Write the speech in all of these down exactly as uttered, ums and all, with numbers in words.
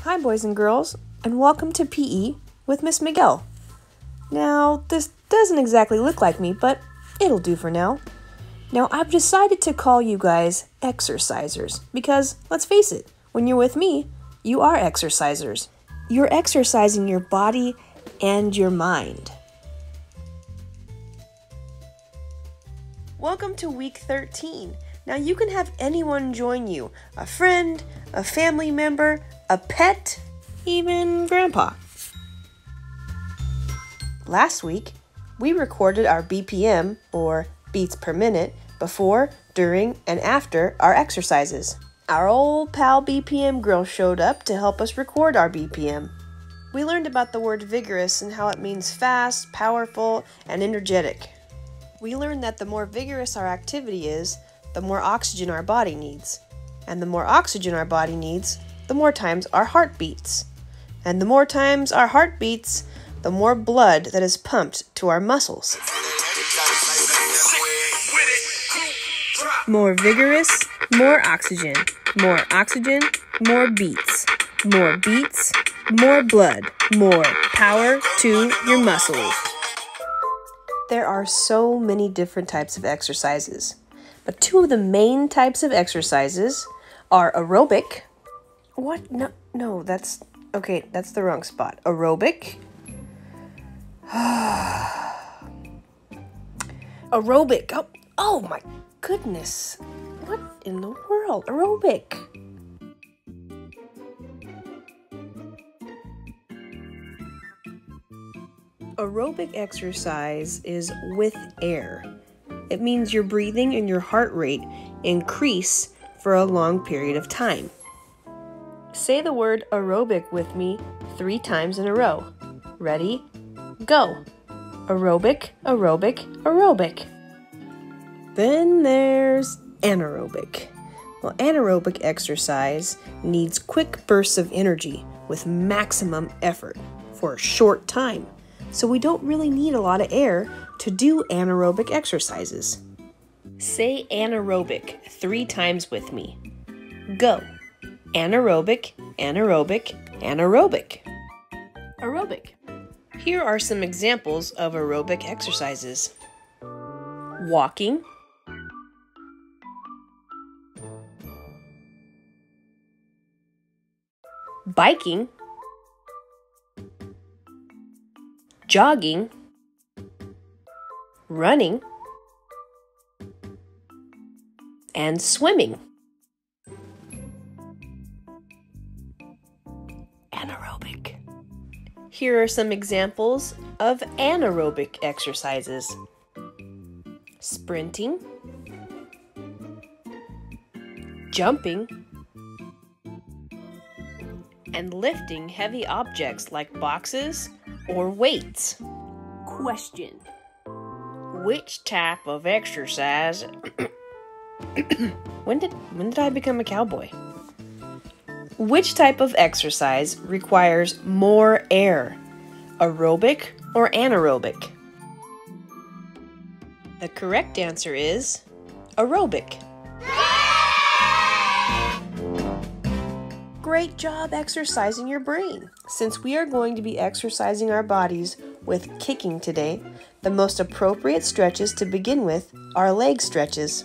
Hi boys and girls, and welcome to P E with Miss Miguel. Now, this doesn't exactly look like me, but it'll do for now. Now, I've decided to call you guys exercisers because, let's face it, when you're with me, you are exercisers. You're exercising your body and your mind. Welcome to week thirteen. Now, you can have anyone join you, a friend, a family member, a pet, even grandpa. Last week, we recorded our B P M, or beats per minute, before, during, and after our exercises. Our old pal B P M girl showed up to help us record our B P M. We learned about the word vigorous and how it means fast, powerful, and energetic. We learned that the more vigorous our activity is, the more oxygen our body needs. And the more oxygen our body needs, the more times our heart beats. And the more times our heart beats, the more blood that is pumped to our muscles. More vigorous, more oxygen. More oxygen, more beats. More beats, more blood. More power to your muscles. There are so many different types of exercises. But two of the main types of exercises are aerobic. What? No, no, that's, okay, that's the wrong spot. Aerobic. Aerobic. Oh, oh my goodness. What in the world? Aerobic. Aerobic exercise is with air. It means your breathing and your heart rate increase for a long period of time. Say the word aerobic with me three times in a row. Ready? Go. Aerobic, aerobic, aerobic. Then there's anaerobic. Well, anaerobic exercise needs quick bursts of energy with maximum effort for a short time. So we don't really need a lot of air to do anaerobic exercises. Say anaerobic three times with me. Go. Anaerobic, anaerobic, anaerobic. Aerobic. Here are some examples of aerobic exercises. Walking. Biking. Jogging. Running. And swimming. Anaerobic. Here are some examples of anaerobic exercises. Sprinting. Jumping. And lifting heavy objects like boxes or weights. Question. Which type of exercise when did when did I become a cowboy? Which type of exercise requires more air? Aerobic or anaerobic? The correct answer is aerobic. Great job exercising your brain. Since we are going to be exercising our bodies with kicking today, the most appropriate stretches to begin with are leg stretches.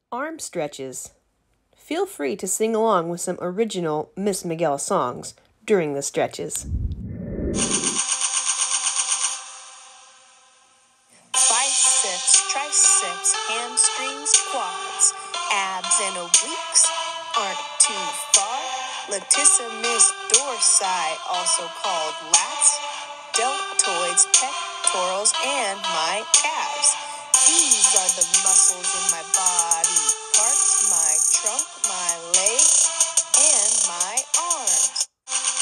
Arm stretches. Feel free to sing along with some original Miss Miguel songs during the stretches. Biceps, triceps, hamstrings, quads, abs and obliques aren't too far. Latissimus dorsi, also called lats, deltoids, pectorals, and my calves. These are the muscles in my body parts, my trunk, my legs, and my arms.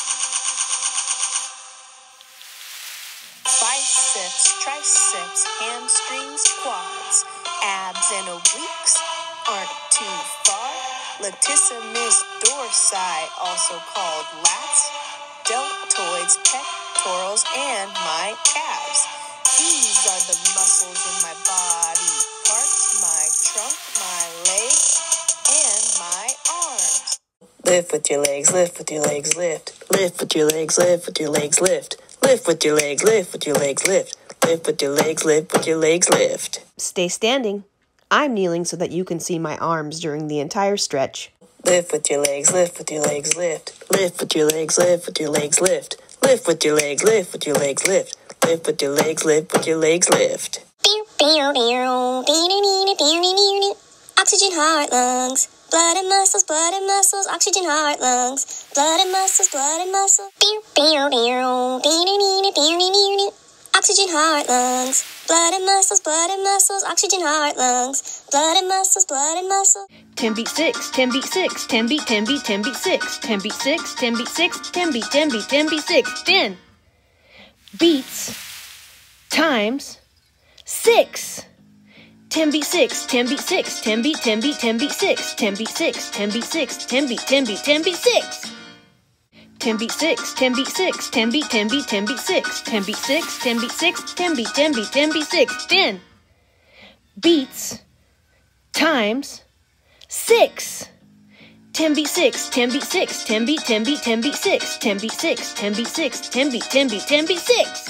Biceps, triceps, hamstrings, quads, abs and obliques aren't too far. Latissimus dorsi, also called lats, deltoids, pectorals, and my calves. These are the muscles in my body parts, my trunk, my legs, and my arms. Lift with your legs, lift with your legs, lift. Lift with your legs, lift with your legs, lift. Lift with your legs, lift with your legs, lift. Lift with your legs, lift with your legs, lift. Stay standing. I'm kneeling so that you can see my arms during the entire stretch. Lift with your legs, lift with your legs, lift. Lift with your legs, lift with your legs, lift. Lift with your legs, lift with your legs, lift. Lift with your legs, lift with your legs, lift. Oxygen, heart, lungs. Blood and muscles, blood and muscles. Oxygen, heart, lungs. Blood and muscles, blood and muscles. Oxygen, heart, lungs. Blood and muscles, blood and muscles. Oxygen, heart, lungs. Blood and muscles, blood and muscles. ten beat six, ten beat six, ten beat, ten beat, ten beat six, ten beat six, ten beat six, ten beat, ten beat, ten beat six, ten beats times six. ten beat six, ten beat six, ten beat, ten beat, ten beat six, ten beat six, ten beat six, ten beat, ten beat, ten beat six. ten beat six, ten beat six, ten beat, ten beat, ten beat six, ten beat six, ten beat six, ten beat, ten beat, ten beat six, ten beats times six. ten beat six, ten beat six, ten beat, ten beat, ten beat six, ten beat six, ten beat six, ten beat, ten beat, ten beat six.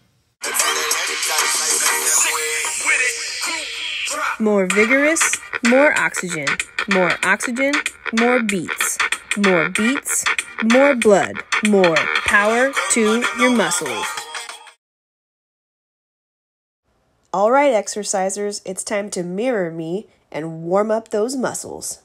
More vigorous, more oxygen. More oxygen, more beats. More beats, more blood. More power to your muscles. All right, exercisers, it's time to mirror me and warm up those muscles.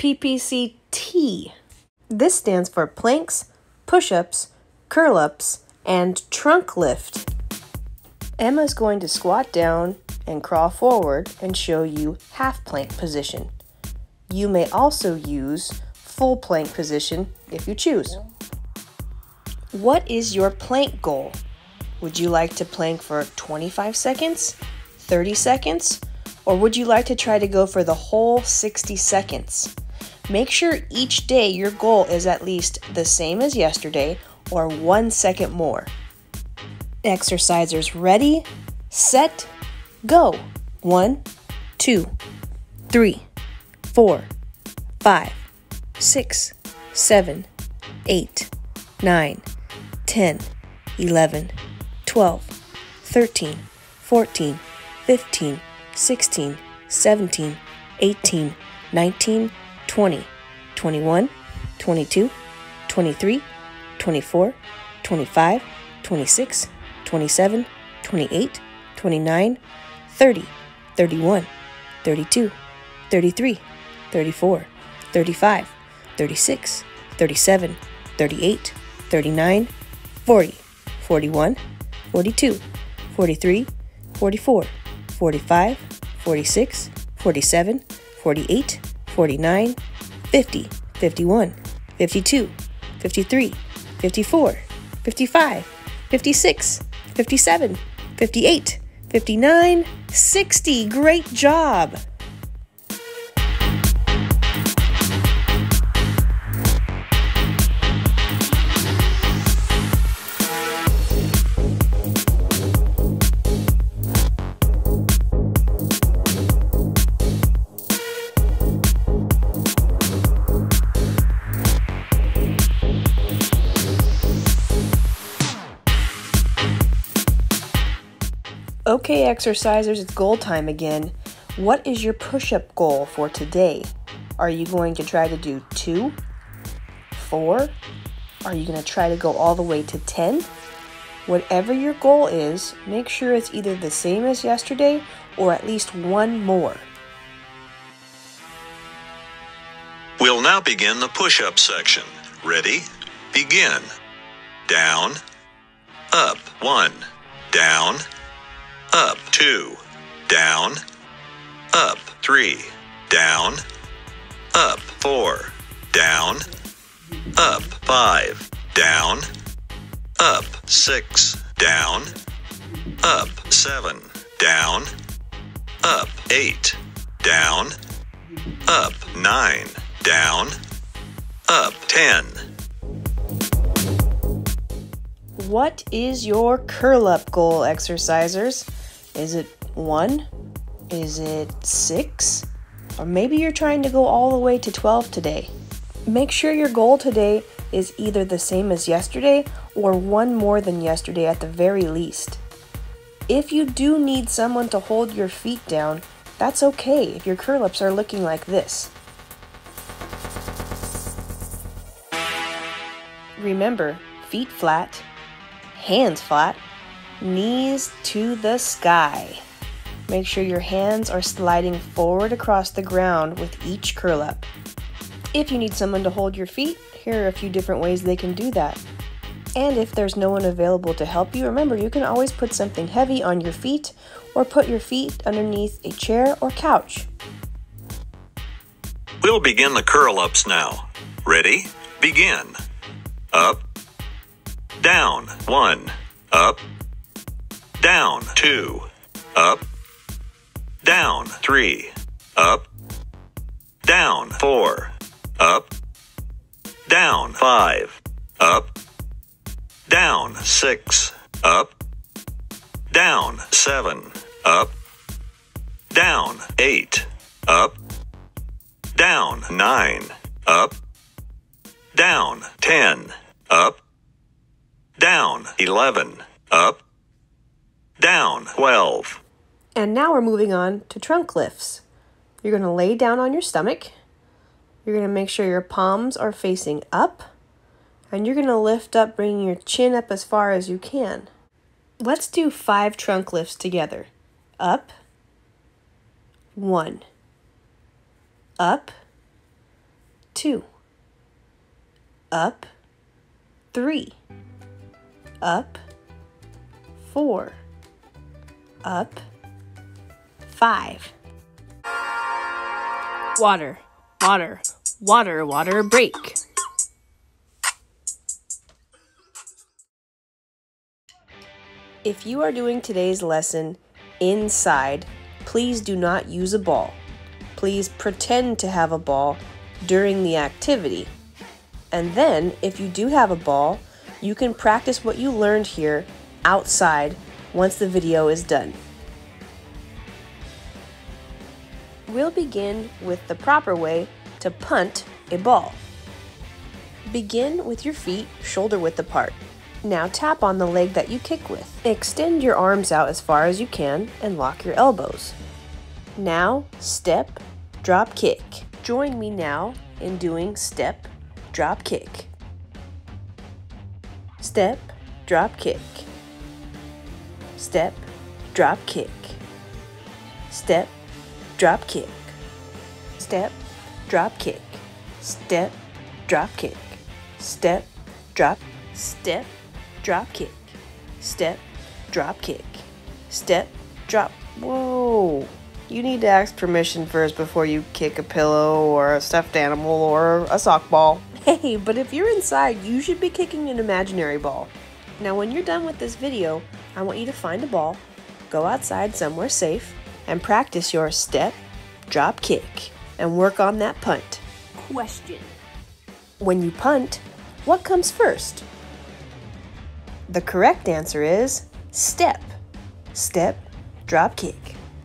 P P C T. This stands for planks, push-ups, curl-ups, and trunk lift. Emma's going to squat down and crawl forward and show you half plank position. You may also use full plank position if you choose. What is your plank goal? Would you like to plank for twenty-five seconds, thirty seconds, or would you like to try to go for the whole sixty seconds? Make sure each day your goal is at least the same as yesterday or one second more. Exercisers ready, set, go. One, two, three, four, five, six, seven, eight, nine, ten, eleven, twelve, thirteen, fourteen, fifteen, sixteen, seventeen, eighteen, nineteen, twenty, twenty-one, twenty-two, twenty-three, twenty-four, twenty-five, twenty-six, twenty-seven, twenty-eight, twenty-nine, thirty, thirty-one, thirty-two, thirty-three, thirty-four, thirty-five, thirty-six, thirty-seven, thirty-eight, thirty-nine, forty, forty-one, forty-two, forty-three, forty-four, forty-five, forty-six, forty-seven, forty-eight, forty-nine, fifty, fifty-one, fifty-two, fifty-three, fifty-four, fifty-five, fifty-six, fifty-seven, fifty-eight, fifty-nine, sixty. Great job! Okay, exercisers, it's goal time again. What is your push-up goal for today? Are you going to try to do two, four? Are you going to try to go all the way to ten? Whatever your goal is, make sure it's either the same as yesterday or at least one more. We'll now begin the push-up section. Ready? Begin. Down, up, one, down, up, two, down, up, three, down, up, four, down, up, five, down, up, six, down, up, seven, down, up, eight, down, up, nine, down, up, ten. What is your curl-up goal, exercisers? Is it one? Is it six? Or maybe you're trying to go all the way to twelve today. Make sure your goal today is either the same as yesterday or one more than yesterday at the very least. If you do need someone to hold your feet down, that's okay if your curl-ups are looking like this. Remember, feet flat, hands flat, knees to the sky. Make sure your hands are sliding forward across the ground with each curl up. If you need someone to hold your feet, here are a few different ways they can do that. And if there's no one available to help you, remember you can always put something heavy on your feet or put your feet underneath a chair or couch. We'll begin the curl-ups now. Ready? Begin. Up, down, one, up, down, two, up, down, three, up, down, four, up, down, five, up, down, six, up, down, seven, up, down, eight, up, down, nine, up, down, ten, up, down, eleven, up, down, twelve. And now we're moving on to trunk lifts. You're going to lay down on your stomach. You're going to make sure your palms are facing up. And you're going to lift up, bringing your chin up as far as you can. Let's do five trunk lifts together. Up, one, up, two, up, three, up, four, up, five. Water, water, water, water, break. If you are doing today's lesson inside, please do not use a ball. Please pretend to have a ball during the activity. And then, if you do have a ball, you can practice what you learned here outside once the video is done. We'll begin with the proper way to punt a ball. Begin with your feet shoulder width apart. Now tap on the leg that you kick with. Extend your arms out as far as you can and lock your elbows. Now step, drop, kick. Join me now in doing step, drop, kick. Step, drop, kick. Step, drop, kick. Step, drop, kick. Step, drop, kick. Step, drop, kick. Step, drop, step, drop, kick. Step, drop, kick. Step, drop. Whoa! You need to ask permission first before you kick a pillow or a stuffed animal or a sock ball. Hey, but if you're inside, you should be kicking an imaginary ball. Now when you're done with this video, I want you to find a ball, go outside somewhere safe, and practice your step, drop, kick, and work on that punt. Question. When you punt, what comes first? The correct answer is step. Step, drop, kick.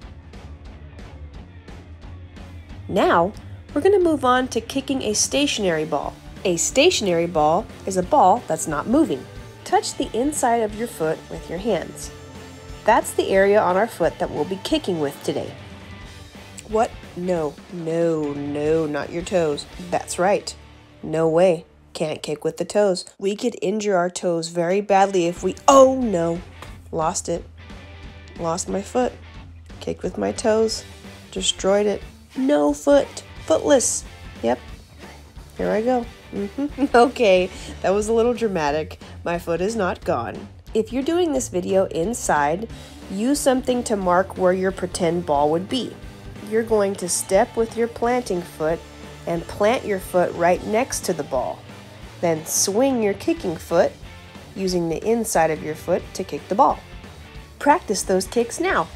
Now, we're going to move on to kicking a stationary ball. A stationary ball is a ball that's not moving. Touch the inside of your foot with your hands. That's the area on our foot that we'll be kicking with today. What? No, no, no, not your toes. That's right. No way. Can't kick with the toes. We could injure our toes very badly if we... Oh no. Lost it. Lost my foot. Kicked with my toes. Destroyed it. No foot. Footless. Yep. Here I go. Mm-hmm. Okay, that was a little dramatic. My foot is not gone. If you're doing this video inside, use something to mark where your pretend ball would be. You're going to step with your planting foot and plant your foot right next to the ball. Then swing your kicking foot using the inside of your foot to kick the ball. Practice those kicks now.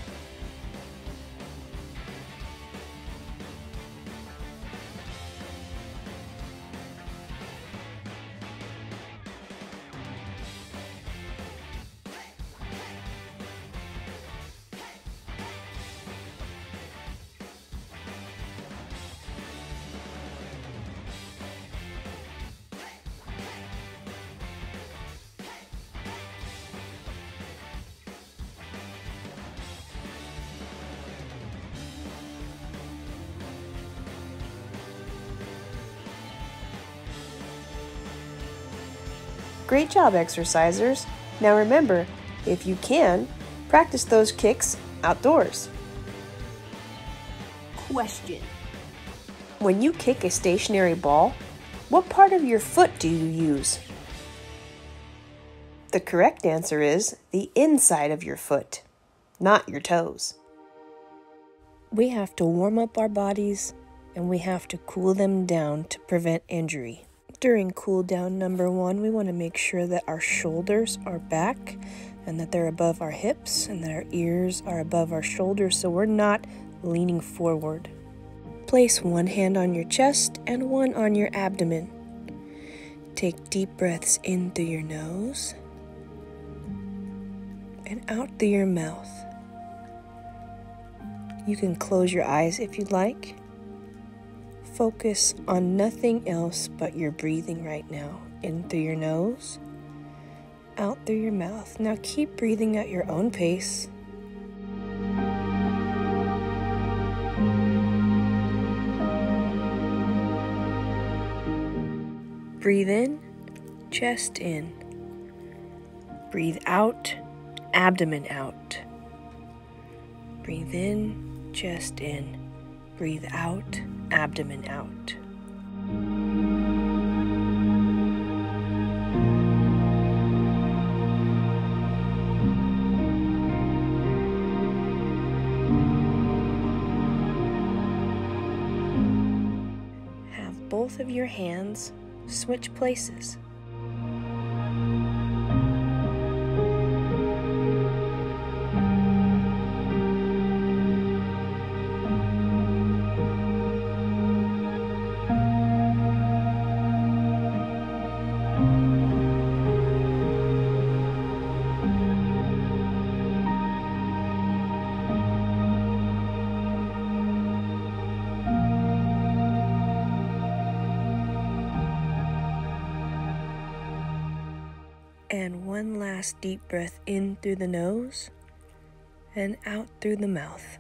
Great job, exercisers. Now remember, if you can, practice those kicks outdoors. Question. When you kick a stationary ball, what part of your foot do you use? The correct answer is the inside of your foot, not your toes. We have to warm up our bodies and we have to cool them down to prevent injury. During cool down number one, we want to make sure that our shoulders are back and that they're above our hips and that our ears are above our shoulders so we're not leaning forward. Place one hand on your chest and one on your abdomen. Take deep breaths in through your nose and out through your mouth. You can close your eyes if you'd like. Focus on nothing else but your breathing right now. In through your nose, out through your mouth. Now keep breathing at your own pace. Breathe in, chest in. Breathe out, abdomen out. Breathe in, chest in. Breathe out, abdomen out. both of your hands switch places. And one last deep breath in through the nose and out through the mouth.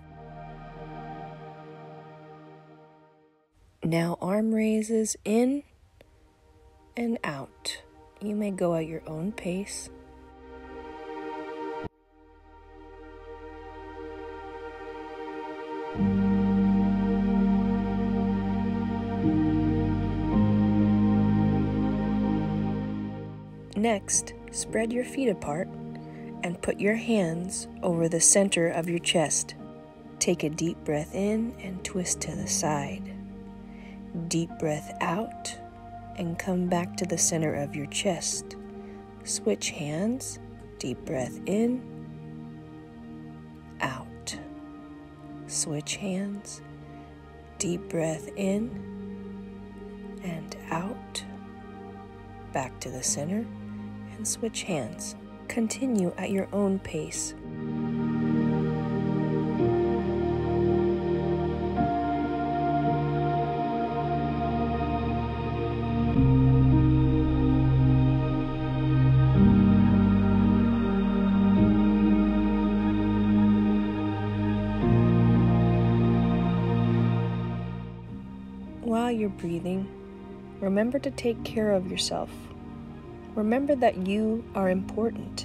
Now arm raises in and out. You may go at your own pace. Next, spread your feet apart and put your hands over the center of your chest. Take a deep breath in and twist to the side. Deep breath out and come back to the center of your chest. Switch hands. Deep breath in, out. Switch hands. Deep breath in and out. Back to the center. And switch hands. Continue at your own pace. While you're breathing, remember to take care of yourself. Remember that you are important.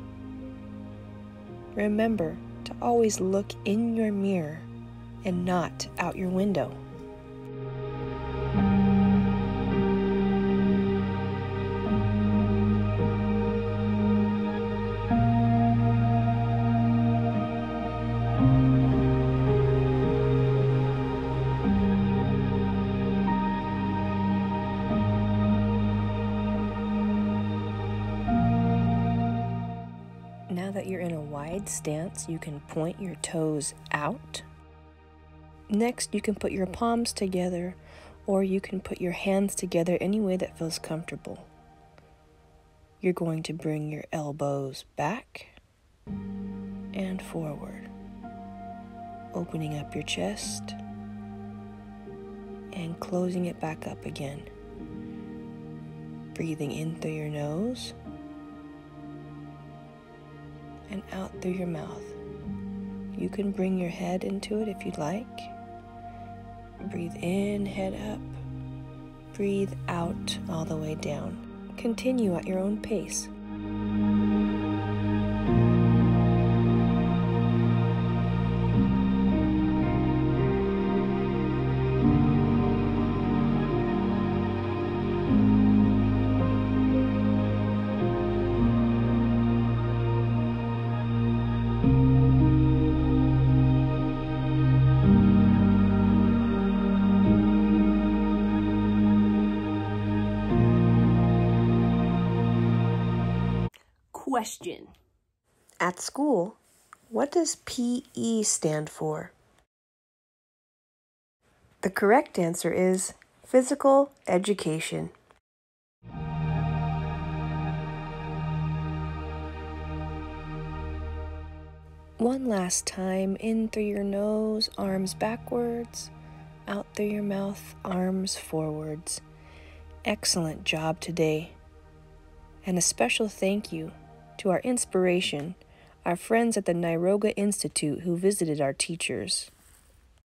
Remember to always look in your mirror and not out your window. Now that you're in a wide stance, you can point your toes out. Next, you can put your palms together, or you can put your hands together any way that feels comfortable. You're going to bring your elbows back and forward, opening up your chest and closing it back up again. Breathing in through your nose and out through your mouth. You can bring your head into it if you'd like. Breathe in, head up. Breathe out all the way down. Continue at your own pace. Question. At school, what does P E stand for? The correct answer is physical education. One last time, in through your nose, arms backwards, out through your mouth, arms forwards. Excellent job today. And a special thank you to our inspiration, our friends at the Anaerobic Institute who visited our teachers.